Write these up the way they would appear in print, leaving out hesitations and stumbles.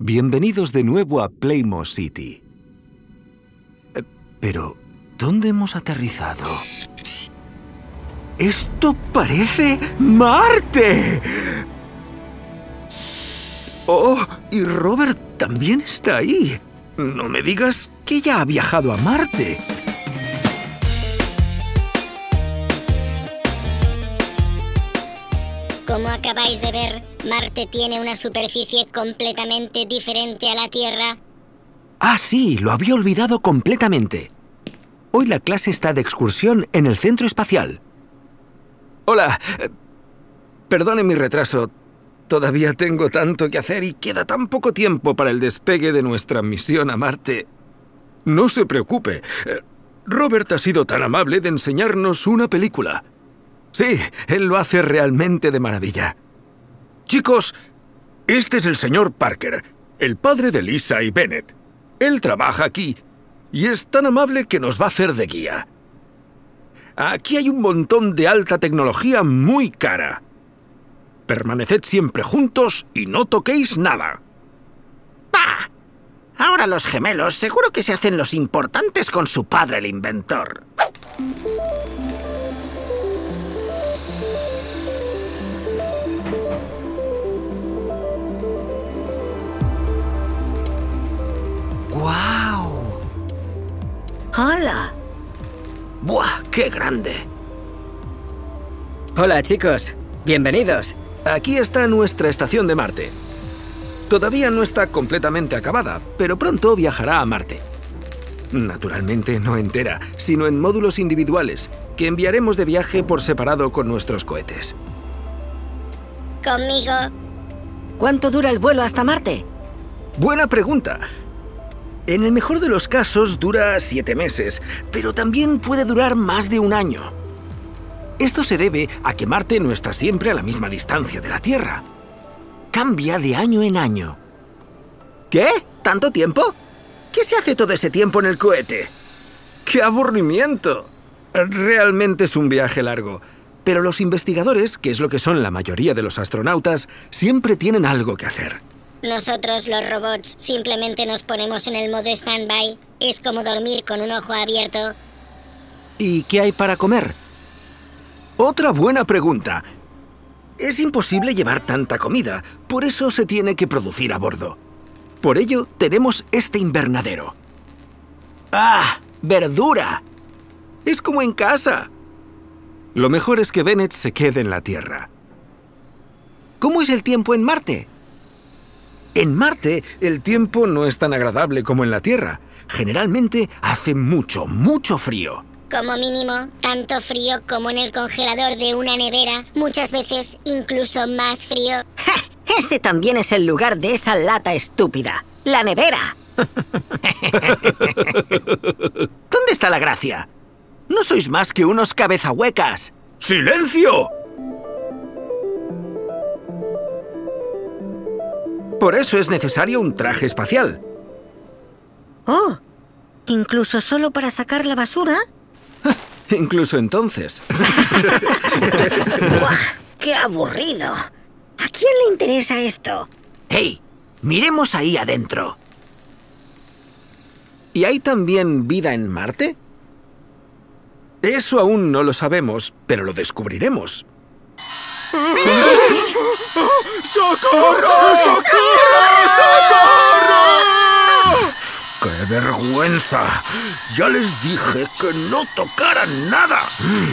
Bienvenidos de nuevo a Playmore City. Pero, ¿dónde hemos aterrizado? ¡Esto parece Marte! ¡Oh! Y Robert también está ahí. No me digas que ya ha viajado a Marte. Como acabáis de ver, Marte tiene una superficie completamente diferente a la Tierra. Ah, sí, lo había olvidado completamente. Hoy la clase está de excursión en el centro espacial. Hola. Perdone mi retraso. Todavía tengo tanto que hacer y queda tan poco tiempo para el despegue de nuestra misión a Marte. No se preocupe. Robert ha sido tan amable de enseñarnos una película. Sí, él lo hace realmente de maravilla. Chicos, este es el señor Parker, el padre de Lisa y Bennett. Él trabaja aquí y es tan amable que nos va a hacer de guía. Aquí hay un montón de alta tecnología muy cara. Permaneced siempre juntos y no toquéis nada. ¡Bah! Ahora los gemelos seguro que se hacen los importantes con su padre, el inventor. ¡Guau! ¡Hola! ¡Buah, qué grande! Hola, chicos. Bienvenidos. Aquí está nuestra estación de Marte. Todavía no está completamente acabada, pero pronto viajará a Marte. Naturalmente no entera, sino en módulos individuales, que enviaremos de viaje por separado con nuestros cohetes. Conmigo. ¿Cuánto dura el vuelo hasta Marte? Buena pregunta. En el mejor de los casos dura 7 meses, pero también puede durar más de un año. Esto se debe a que Marte no está siempre a la misma distancia de la Tierra. Cambia de año en año. ¿Qué? ¿Tanto tiempo? ¿Qué se hace todo ese tiempo en el cohete? ¡Qué aburrimiento! Realmente es un viaje largo. Pero los investigadores, que es lo que son la mayoría de los astronautas, siempre tienen algo que hacer. Nosotros, los robots, simplemente nos ponemos en el modo stand-by. Es como dormir con un ojo abierto. ¿Y qué hay para comer? Otra buena pregunta. Es imposible llevar tanta comida, por eso se tiene que producir a bordo. Por ello, tenemos este invernadero. ¡Ah! ¡Verdura! Es como en casa. Lo mejor es que Bennett se quede en la Tierra. ¿Cómo es el tiempo en Marte? En Marte, el tiempo no es tan agradable como en la Tierra. Generalmente hace mucho, mucho frío. Como mínimo, tanto frío como en el congelador de una nevera. Muchas veces, incluso más frío. ¡Ja! Ese también es el lugar de esa lata estúpida. ¡La nevera! ¿Dónde está la gracia? No sois más que unos cabezahuecas. ¡Silencio! Por eso es necesario un traje espacial. ¡Oh! ¿Incluso solo para sacar la basura? Incluso entonces. ¡Buah! ¡Qué aburrido! ¿A quién le interesa esto? ¡Hey! Miremos ahí adentro. ¿Y hay también vida en Marte? Eso aún no lo sabemos, pero lo descubriremos. ¡Socorro! ¡Socorro! ¡Socorro! ¡Qué vergüenza! Ya les dije que no tocaran nada.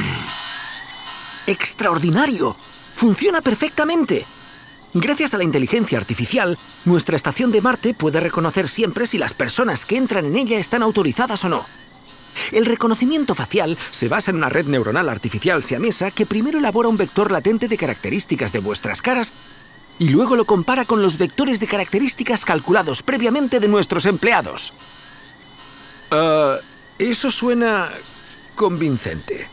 ¡Extraordinario! ¡Funciona perfectamente! Gracias a la inteligencia artificial, nuestra estación de Marte puede reconocer siempre si las personas que entran en ella están autorizadas o no. El reconocimiento facial se basa en una red neuronal artificial siamesa que primero elabora un vector latente de características de vuestras caras y luego lo compara con los vectores de características calculados previamente de nuestros empleados. Eso suena convincente.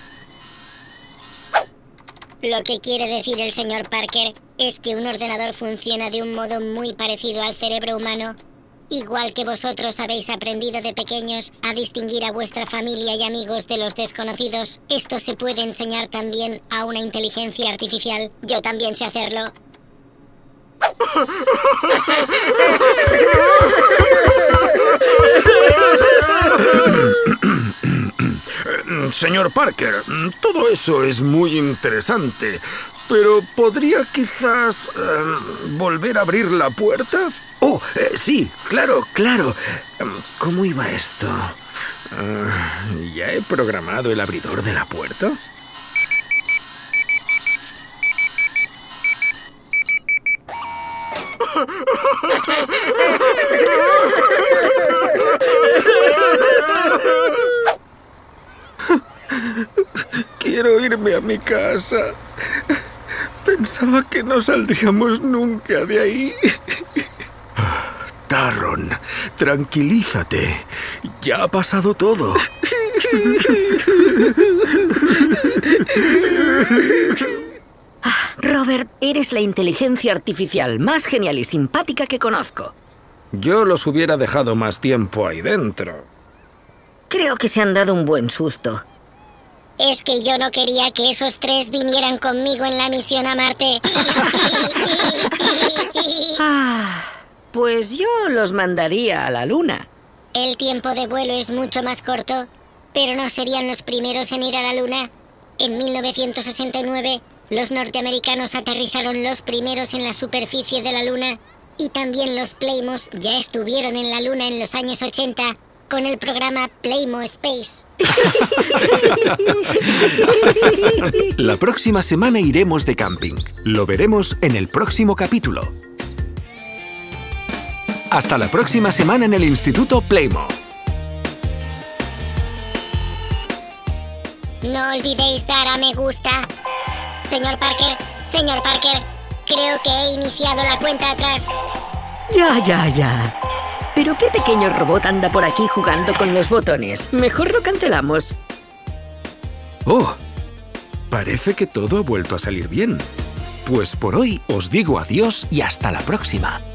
Lo que quiere decir el señor Parker es que un ordenador funciona de un modo muy parecido al cerebro humano. Igual que vosotros habéis aprendido de pequeños a distinguir a vuestra familia y amigos de los desconocidos, esto se puede enseñar también a una inteligencia artificial. Yo también sé hacerlo. Señor Parker, todo eso es muy interesante, pero ¿podría quizás volver a abrir la puerta? Oh, sí, claro. ¿Cómo iba esto? ¿Ya he programado el abridor de la puerta? Quiero irme a mi casa. Pensaba que no saldríamos nunca de ahí. Tarron, tranquilízate. Ya ha pasado todo. Robert, eres la inteligencia artificial más genial y simpática que conozco. Yo los hubiera dejado más tiempo ahí dentro. Creo que se han dado un buen susto. Es que yo no quería que esos tres vinieran conmigo en la misión a Marte. Pues yo los mandaría a la Luna. El tiempo de vuelo es mucho más corto, pero no serían los primeros en ir a la Luna. En 1969, los norteamericanos aterrizaron los primeros en la superficie de la Luna, y también los Playmos ya estuvieron en la Luna en los años 80 con el programa Playmo Space. La próxima semana iremos de camping. Lo veremos en el próximo capítulo. Hasta la próxima semana en el Instituto Playmo. No olvidéis dar a me gusta. Señor Parker, creo que he iniciado la cuenta atrás. Ya. ¿Pero qué pequeño robot anda por aquí jugando con los botones? Mejor lo cancelamos. Oh, parece que todo ha vuelto a salir bien. Pues por hoy os digo adiós y hasta la próxima.